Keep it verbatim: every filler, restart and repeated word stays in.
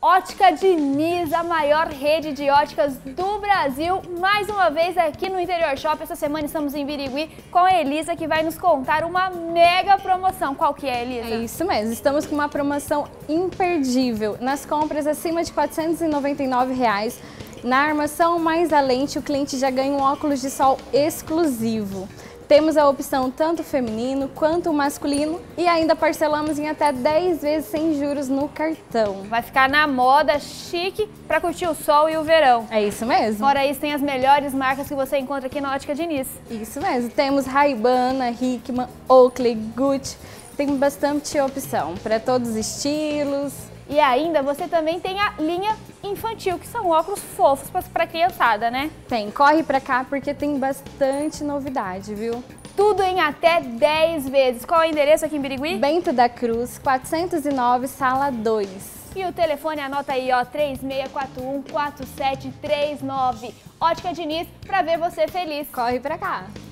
Ótica Diniz, a maior rede de óticas do Brasil, mais uma vez aqui no Interior Shopping. Essa semana estamos em Birigui com a Elisa, que vai nos contar uma mega promoção. Qual que é, Elisa? É isso mesmo, estamos com uma promoção imperdível. Nas compras acima de quatrocentos e noventa e nove reais, na armação mais a lente, o cliente já ganha um óculos de sol exclusivo. Temos a opção tanto feminino quanto masculino e ainda parcelamos em até dez vezes sem juros no cartão. Vai ficar na moda, chique, para curtir o sol e o verão. É isso mesmo. Fora isso, tem as melhores marcas que você encontra aqui na Ótica Diniz. Isso mesmo. Temos Ray-Ban, Hickman, Oakley, Gucci. Tem bastante opção para todos os estilos. E ainda você também tem a linha infantil, que são óculos fofos para criançada, né? Tem, corre pra cá porque tem bastante novidade, viu? Tudo em até dez vezes. Qual é o endereço aqui em Birigui? Bento da Cruz, quatrocentos e nove, sala dois. E o telefone, anota aí, ó, três seis quatro um, quatro sete três nove. Ótica Diniz, pra ver você feliz. Corre pra cá!